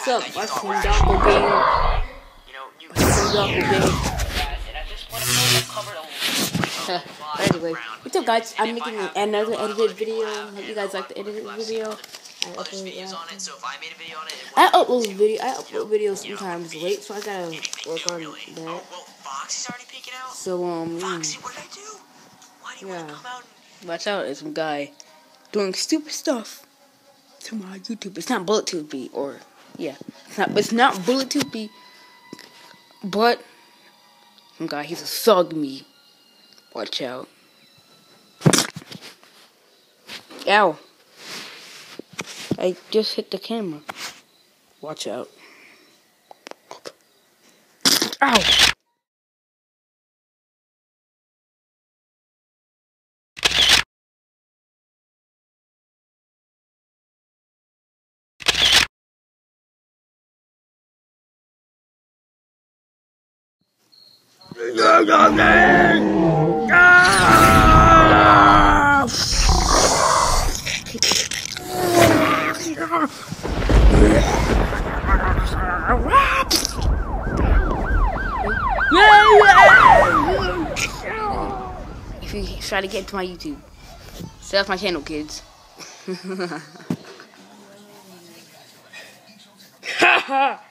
What's up? What's from Donkle Game? From Donkle Game. Anyway, what's up, guys? I'm making another edited video. Hope you guys like the edited video. I upload videos sometimes late, so I gotta work on that. So yeah. Watch out, there's some guy doing stupid stuff to my YouTube. It's not BulletTube, or yeah, it's not BulletTube, but some guy, he's a thug me. Watch out. Ow. I just hit the camera. Watch out. Ow. If you try to get to my YouTube, stay off my channel, kids. Haha.